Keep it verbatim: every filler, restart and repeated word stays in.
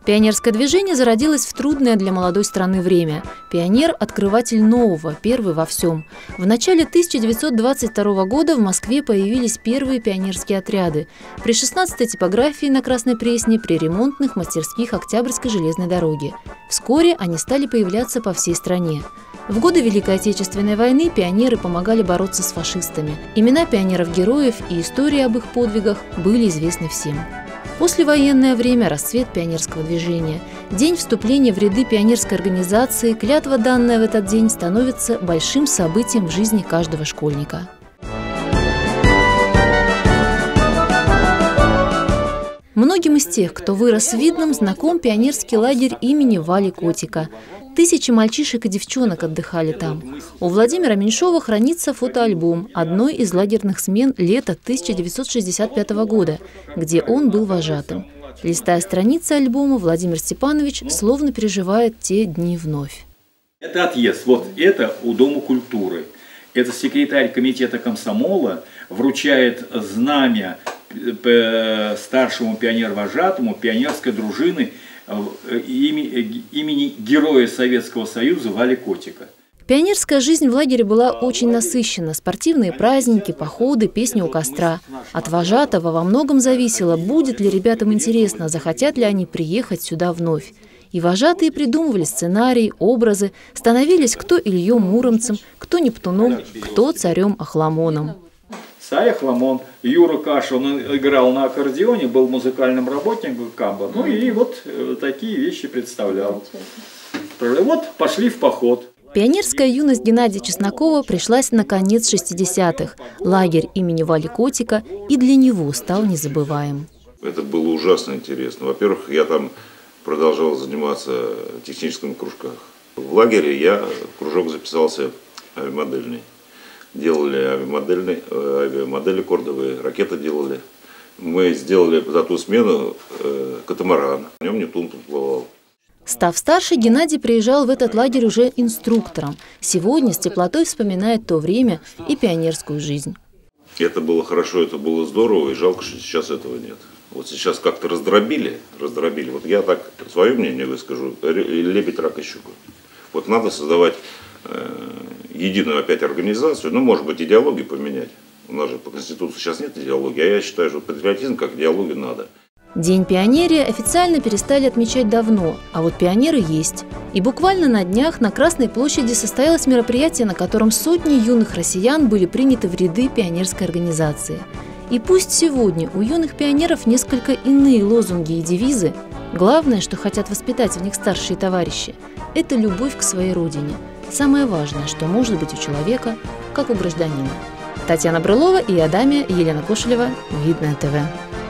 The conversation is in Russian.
Пионерское движение зародилось в трудное для молодой страны время. Пионер – открыватель нового, первый во всем. В начале тысяча девятьсот двадцать второго года в Москве появились первые пионерские отряды. При шестнадцатой типографии на Красной Пресне, при ремонтных мастерских Октябрьской железной дороги. Вскоре они стали появляться по всей стране. В годы Великой Отечественной войны пионеры помогали бороться с фашистами. Имена пионеров-героев и истории об их подвигах были известны всем. Послевоенное время – расцвет пионерского движения. День вступления в ряды пионерской организации, клятва, данная в этот день, становится большим событием в жизни каждого школьника. Многим из тех, кто вырос в Видном, знаком пионерский лагерь имени Вали Котика. Тысячи мальчишек и девчонок отдыхали там. У Владимира Меньшова хранится фотоальбом одной из лагерных смен лета тысяча девятьсот шестьдесят пятого года, где он был вожатым. Листая страницы альбома, Владимир Степанович словно переживает те дни вновь. Это отъезд. Вот это у Дома культуры. Это секретарь комитета комсомола вручает знамя старшему пионер-вожатому пионерской дружины имени Героя Советского Союза Вали Котика. Пионерская жизнь в лагере была очень насыщена. Спортивные праздники, походы, песни у костра. От вожатого во многом зависело, будет ли ребятам интересно, захотят ли они приехать сюда вновь. И вожатые придумывали сценарии, образы, становились кто Ильей Муромцем, кто Нептуном, кто царем Ахламоном. Царь Ахламон, Юра Каша, он играл на аккордеоне, был музыкальным работником Камба. Ну и вот такие вещи представлял. Вот пошли в поход. Пионерская юность Геннадия Чеснокова пришлась на конец шестидесятых. Лагерь имени Вали Котика и для него стал незабываем. Это было ужасно интересно. Во-первых, я там продолжал заниматься в техническом кружках. В лагере я в кружок записался авиамодельный. Делали авиамодельные, авиамодели кордовые, ракеты делали. Мы сделали за ту смену э, катамаран. В нем Нептун подплывал. Став старше, Геннадий приезжал в этот лагерь уже инструктором. Сегодня с теплотой вспоминает то время и пионерскую жизнь. Это было хорошо, это было здорово, и жалко, что сейчас этого нет. Вот сейчас как-то раздробили, раздробили. Вот я так свое мнение выскажу, лебедь, рак и щука. Вот надо создавать э, единую опять организацию, ну, может быть, идеологию поменять. У нас же по Конституции сейчас нет идеологии, а я считаю, что патриотизм как идеологию надо. День пионерии официально перестали отмечать давно, а вот пионеры есть. И буквально на днях на Красной площади состоялось мероприятие, на котором сотни юных россиян были приняты в ряды пионерской организации. И пусть сегодня у юных пионеров несколько иные лозунги и девизы, главное, что хотят воспитать в них старшие товарищи – это любовь к своей родине. Самое важное, что может быть у человека, как у гражданина. Татьяна Брылова и Адамия, Елена Кошелева, Видное ТВ.